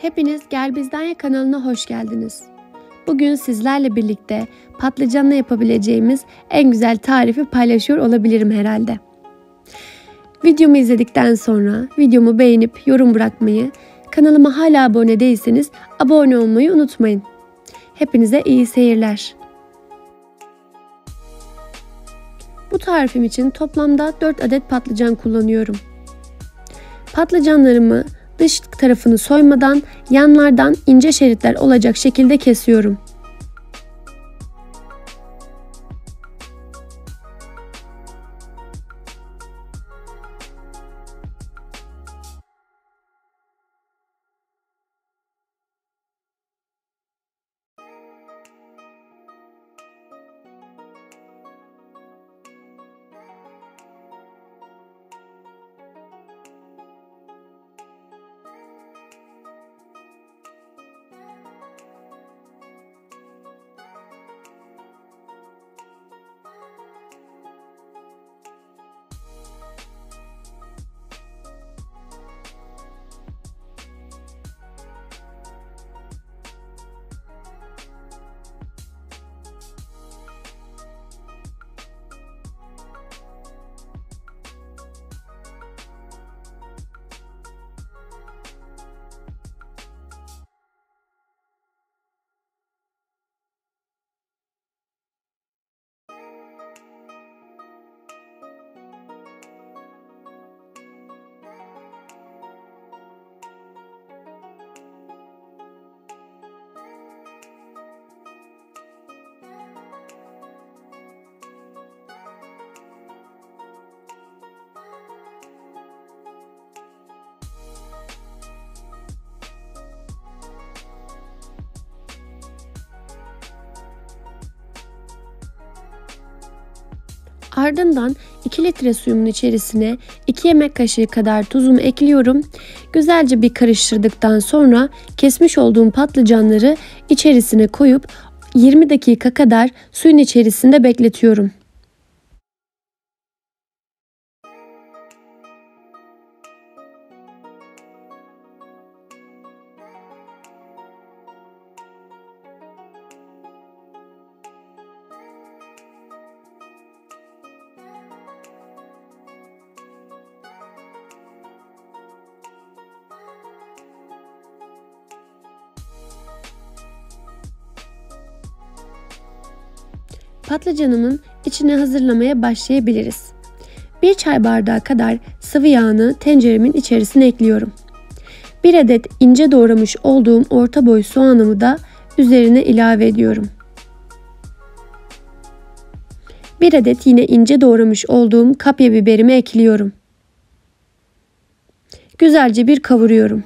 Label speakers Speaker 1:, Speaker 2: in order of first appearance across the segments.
Speaker 1: Hepiniz Gel Bizden Ye kanalına hoş geldiniz. Bugün sizlerle birlikte patlıcanla yapabileceğimiz en güzel tarifi paylaşıyor olabilirim herhalde. Videomu izledikten sonra videomu beğenip yorum bırakmayı, kanalıma hala abone değilseniz abone olmayı unutmayın. Hepinize iyi seyirler. Bu tarifim için toplamda 4 adet patlıcan kullanıyorum. Patlıcanlarımı dış tarafını soymadan yanlardan ince şeritler olacak şekilde kesiyorum. Ardından 2 litre suyumun içerisine 2 yemek kaşığı kadar tuzumu ekliyorum. Güzelce bir karıştırdıktan sonra kesmiş olduğum patlıcanları içerisine koyup 20 dakika kadar suyun içerisinde bekletiyorum. Patlıcanımın içine hazırlamaya başlayabiliriz. 1 çay bardağı kadar sıvı yağını tenceremin içerisine ekliyorum. 1 adet ince doğramış olduğum orta boy soğanımı da üzerine ilave ediyorum. 1 adet yine ince doğramış olduğum kapya biberimi ekliyorum. Güzelce bir kavuruyorum.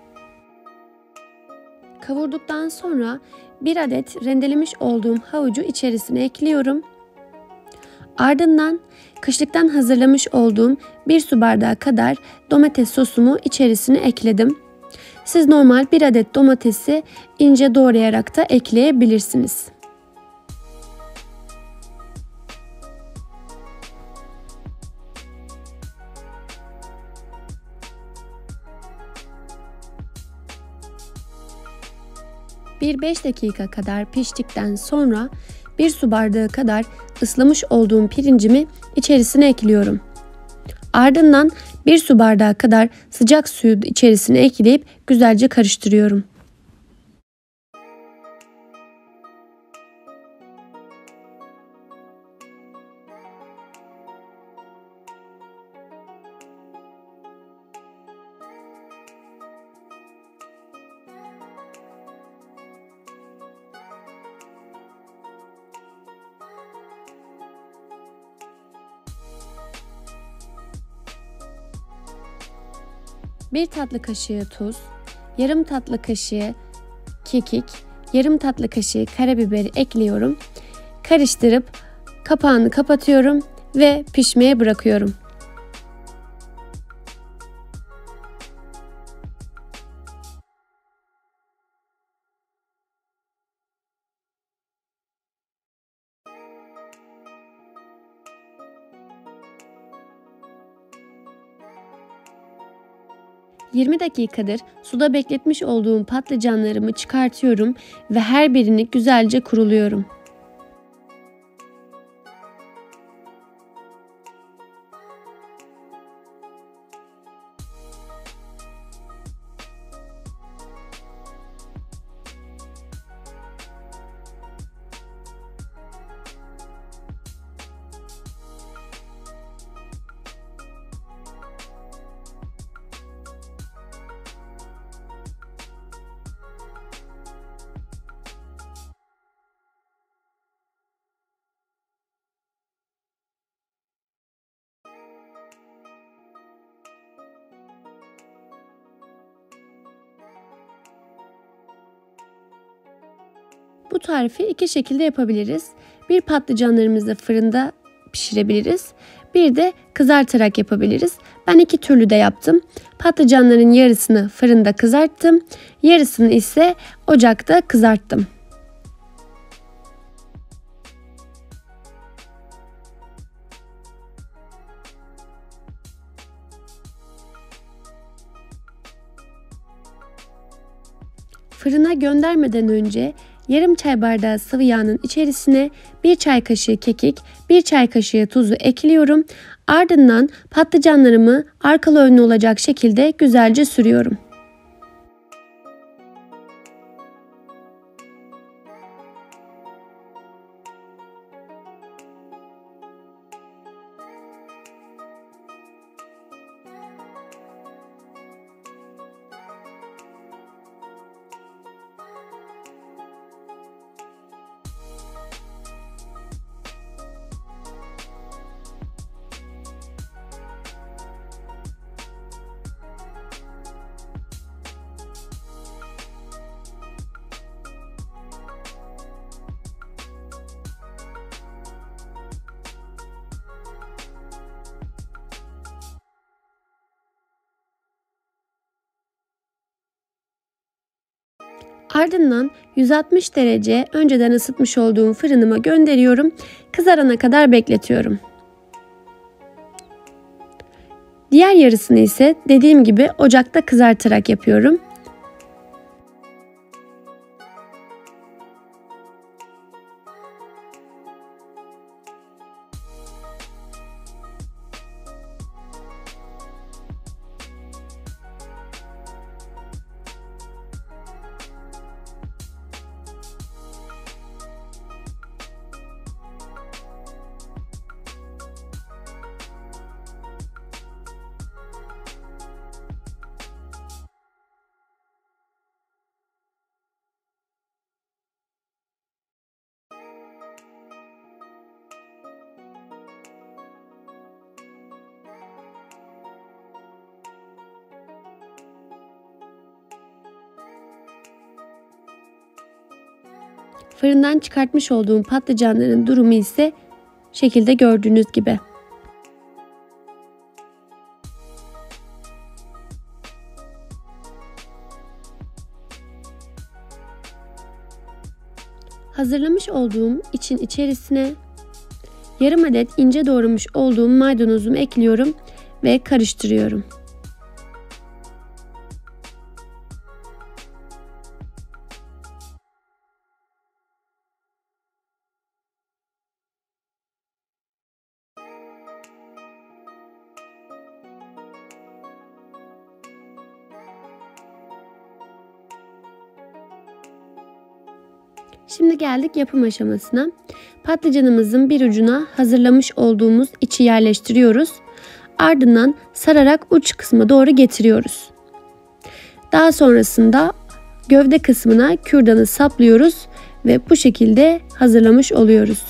Speaker 1: Kavurduktan sonra 1 adet rendelemiş olduğum havucu içerisine ekliyorum. Ardından kışlıktan hazırlamış olduğum 1 su bardağı kadar domates sosumu içerisine ekledim. Siz normal 1 adet domatesi ince doğrayarak da ekleyebilirsiniz. Bir 5 dakika kadar piştikten sonra 1 su bardağı kadar ıslamış olduğum pirincimi içerisine ekliyorum. Ardından 1 su bardağı kadar sıcak suyu içerisine ekleyip güzelce karıştırıyorum. Bir tatlı kaşığı tuz, yarım tatlı kaşığı kekik, yarım tatlı kaşığı karabiberi ekliyorum. Karıştırıp kapağını kapatıyorum ve pişmeye bırakıyorum. 20 dakikadır suda bekletmiş olduğum patlıcanlarımı çıkartıyorum ve her birini güzelce kuruluyorum. Bu tarifi iki şekilde yapabiliriz. Bir, patlıcanlarımızı fırında pişirebiliriz. Bir de kızartarak yapabiliriz. Ben iki türlü de yaptım. Patlıcanların yarısını fırında kızarttım. Yarısını ise ocakta kızarttım. Fırına göndermeden önce yarım çay bardağı sıvı yağının içerisine 1 çay kaşığı kekik, 1 çay kaşığı tuzu ekliyorum. Ardından patlıcanlarımı arkalı önlü olacak şekilde güzelce sürüyorum. Ardından 160 derece önceden ısıtmış olduğum fırınıma gönderiyorum. Kızarana kadar bekletiyorum. Diğer yarısını ise dediğim gibi ocakta kızartarak yapıyorum. Fırından çıkartmış olduğum patlıcanların durumu ise şekilde gördüğünüz gibi. Hazırlamış olduğum için içerisine yarım adet ince doğramış olduğum maydanozumu ekliyorum ve karıştırıyorum. Şimdi geldik yapım aşamasına. Patlıcanımızın bir ucuna hazırlamış olduğumuz içi yerleştiriyoruz. Ardından sararak uç kısma doğru getiriyoruz. Daha sonrasında gövde kısmına kürdanı saplıyoruz ve bu şekilde hazırlamış oluyoruz.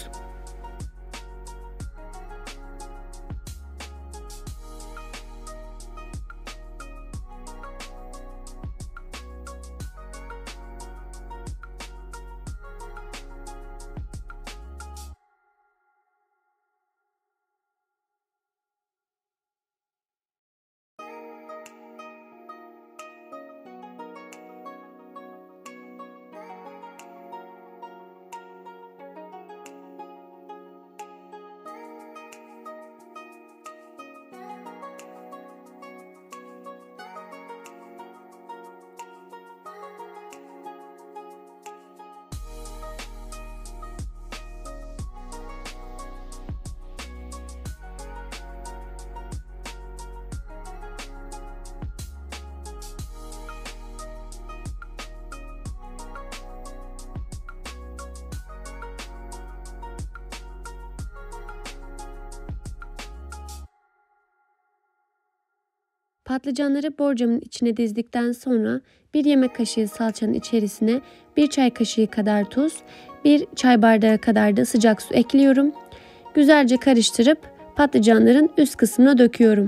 Speaker 1: Patlıcanları borcamın içine dizdikten sonra 1 yemek kaşığı salçanın içerisine 1 çay kaşığı kadar tuz, 1 çay bardağı kadar da sıcak su ekliyorum. Güzelce karıştırıp patlıcanların üst kısmına döküyorum.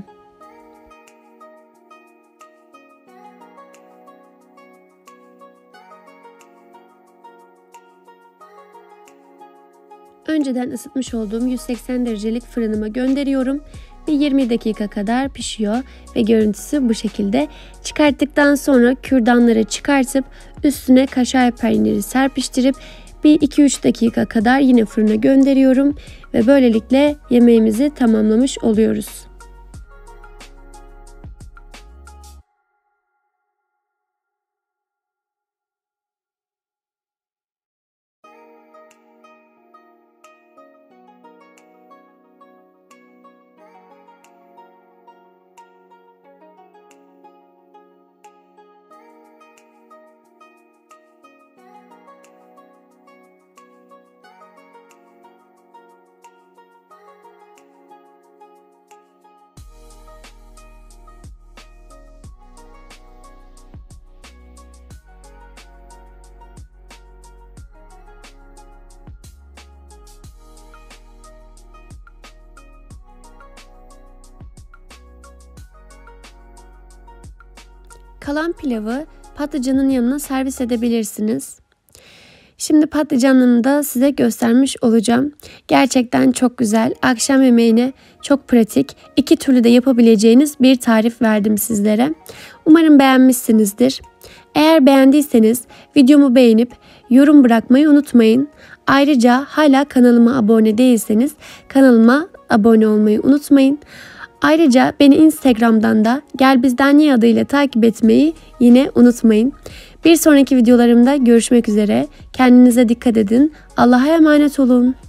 Speaker 1: Önceden ısıtmış olduğum 180 derecelik fırınıma gönderiyorum. Bir 20 dakika kadar pişiyor ve görüntüsü bu şekilde. Çıkarttıktan sonra kürdanları çıkartıp üstüne kaşar peyniri serpiştirip bir 2-3 dakika kadar yine fırına gönderiyorum ve böylelikle yemeğimizi tamamlamış oluyoruz. Kalan pilavı patlıcanın yanına servis edebilirsiniz. Şimdi patlıcanını da size göstermiş olacağım. Gerçekten çok güzel. Akşam yemeğine çok pratik. 2 türlü de yapabileceğiniz bir tarif verdim sizlere. Umarım beğenmişsinizdir. Eğer beğendiyseniz videomu beğenip yorum bırakmayı unutmayın. Ayrıca hala kanalıma abone değilseniz kanalıma abone olmayı unutmayın. Ayrıca beni Instagram'dan da Gel Bizden Ye adıyla takip etmeyi yine unutmayın. Bir sonraki videolarımda görüşmek üzere. Kendinize dikkat edin. Allah'a emanet olun.